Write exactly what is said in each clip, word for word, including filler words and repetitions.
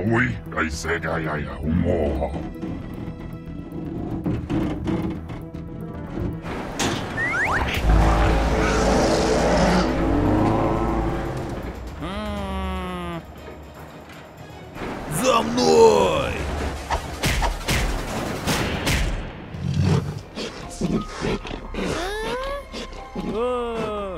Sui ai segai umoha. За мной! А!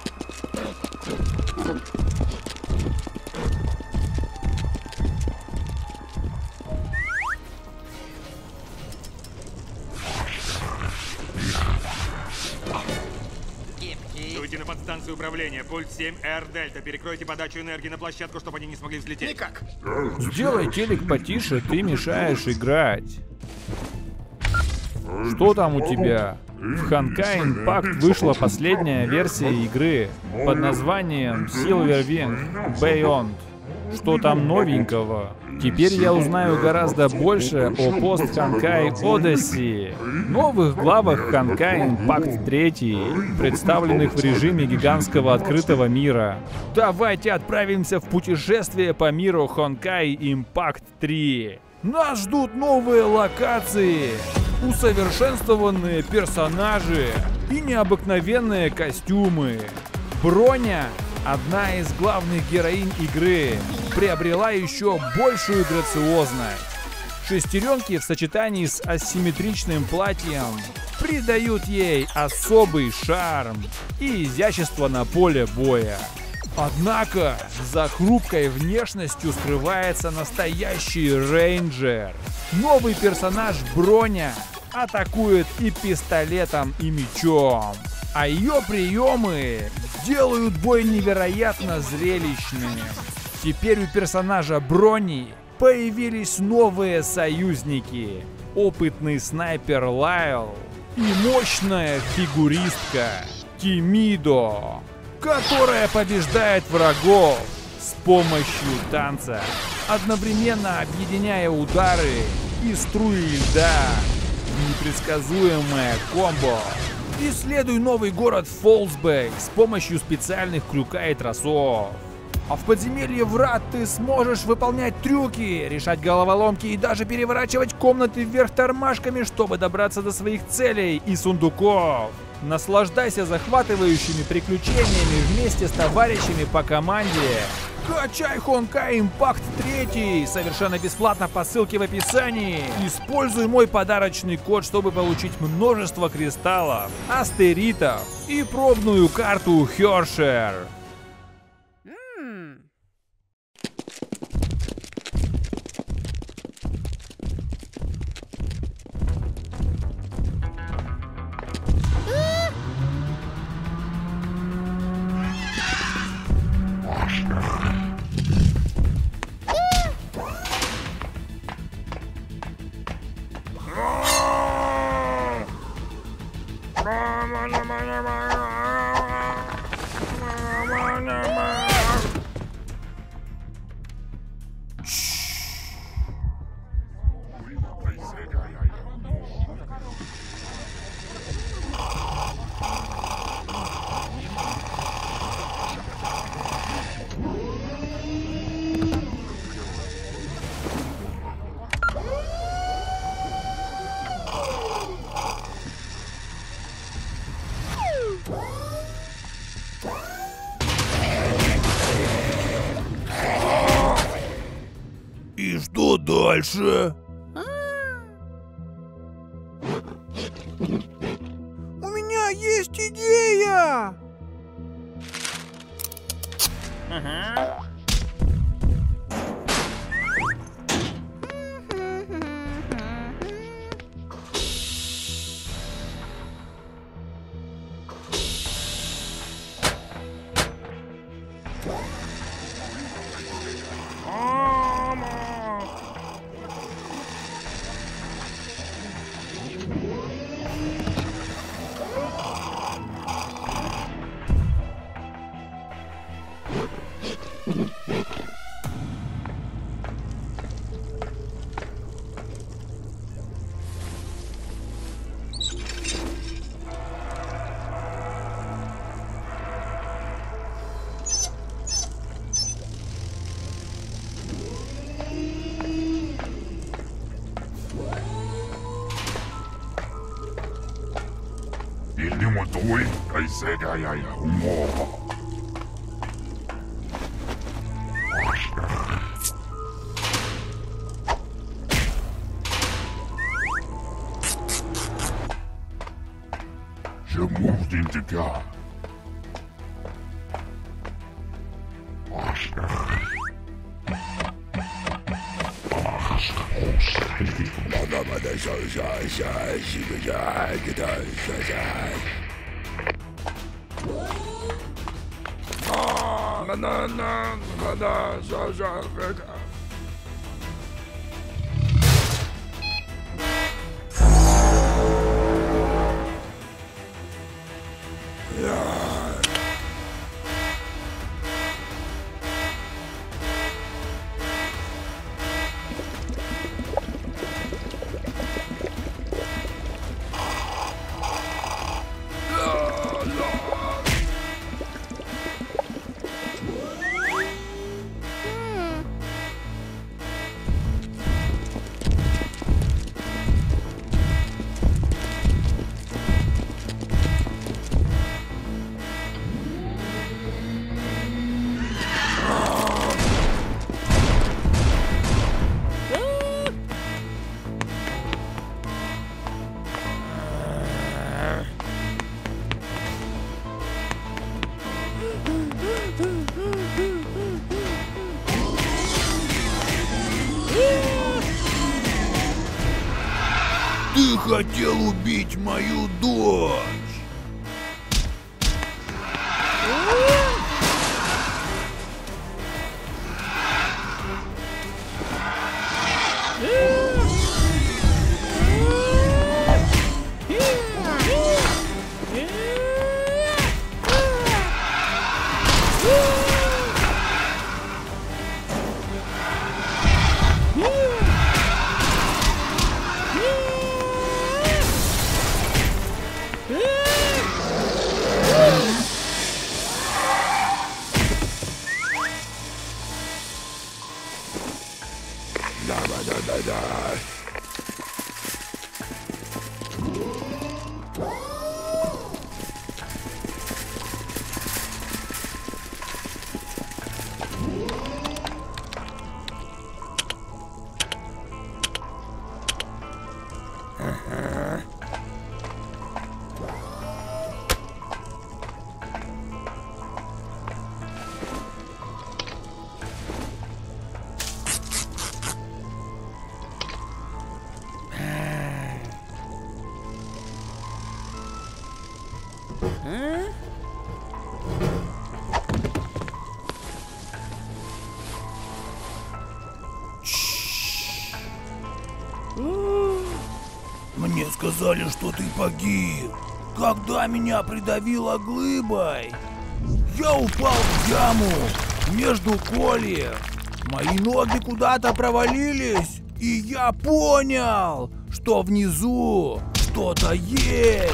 Уйти на подстанцию управления. Пульт семь эр Дельта. Перекройте подачу энергии на площадку, чтобы они не смогли взлететь. Никак. Сделай телек потише, ты мешаешь играть. Что там у тебя? В Honkai Impact вышла последняя версия игры под названием Silver Wing Beyond. Что там новенького? Теперь я узнаю гораздо больше о Post Honkai Odyssey, новых главах Honkai Impact три, представленных в режиме гигантского открытого мира. Давайте отправимся в путешествие по миру Honkai Impact три. Нас ждут новые локации, усовершенствованные персонажи и необыкновенные костюмы. Броня, одна из главных героинь игры, приобрела еще большую грациозность. Шестеренки в сочетании с асимметричным платьем придают ей особый шарм и изящество на поле боя. Однако за хрупкой внешностью скрывается настоящий рейнджер. Новый персонаж Броня атакует и пистолетом, и мечом. А ее приемы делают бой невероятно зрелищным. Теперь у персонажа Брони появились новые союзники. Опытный снайпер Лайл и мощная фигуристка Тимидо, которая побеждает врагов с помощью танца, одновременно объединяя удары и струи льда в непредсказуемое комбо. Исследуй новый город Фолсбэй с помощью специальных крюка и тросов. А в подземелье врат ты сможешь выполнять трюки, решать головоломки и даже переворачивать комнаты вверх тормашками, чтобы добраться до своих целей и сундуков. Наслаждайся захватывающими приключениями вместе с товарищами по команде. Качай Honkai Impact три совершенно бесплатно по ссылке в описании. Используй мой подарочный код, чтобы получить множество кристаллов, астеритов и пробную карту Хершер. И что дальше? У меня есть идея! Ага. Ilmoitui kai sekä ja ja humoha. Je moved into God. Ты хотел убить мою дочь! Мне сказали, что ты погиб, когда меня придавило глыбой. Я упал в яму между кольев. Мои ноги куда-то провалились, и я понял, что внизу что-то есть.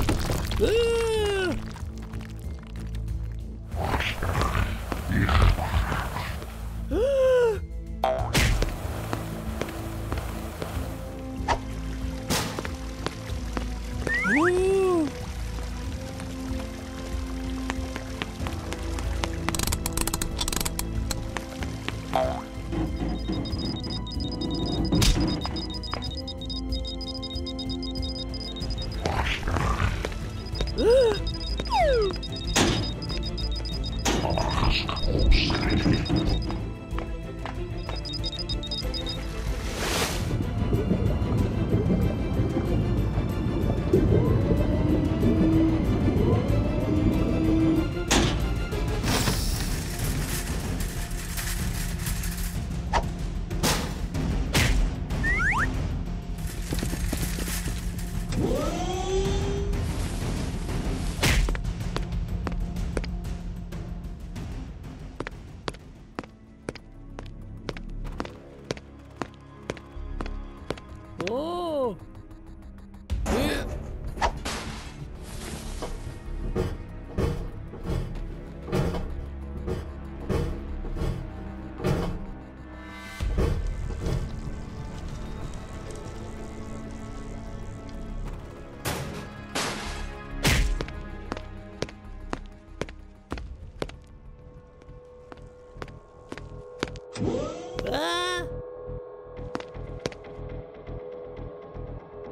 О! Э!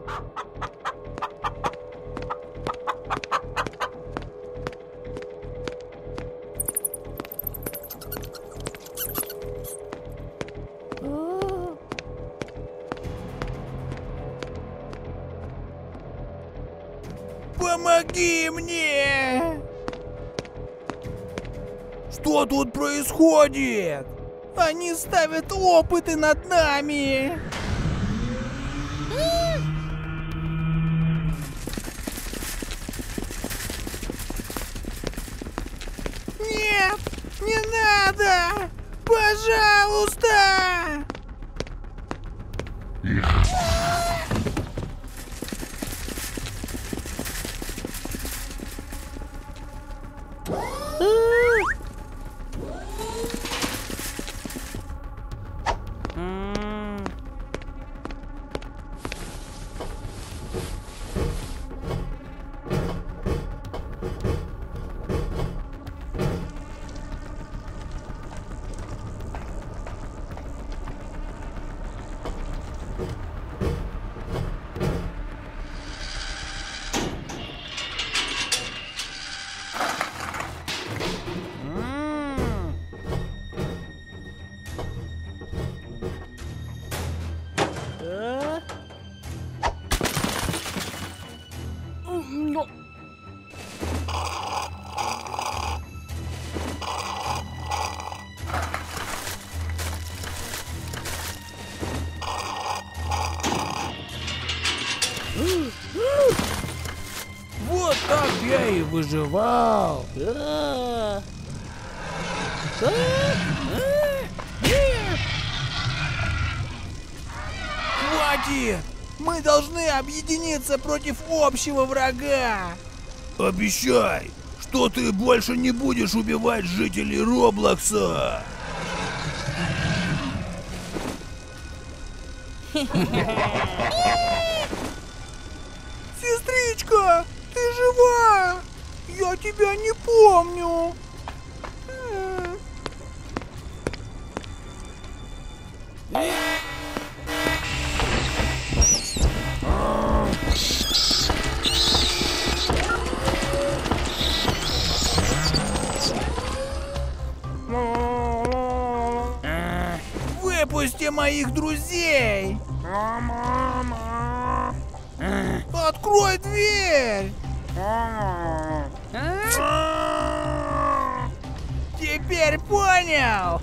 Помоги мне! Что тут происходит? Они ставят опыты над нами! Нет! Не надо! Пожалуйста! Вот так я и выживал. Хватит! Мы должны объединиться против общего врага. Обещай, что ты больше не будешь убивать жителей Роблокса. Сестричка, ты жива? Я тебя не помню. Выпусти моих друзей! Открой дверь! Теперь понял!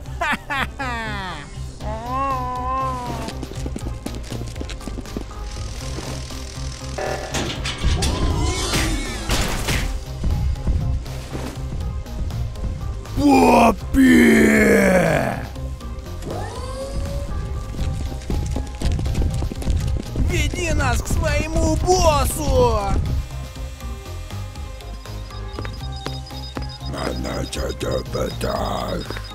Поппи! Веди нас к своему боссу! Она тебя пытает.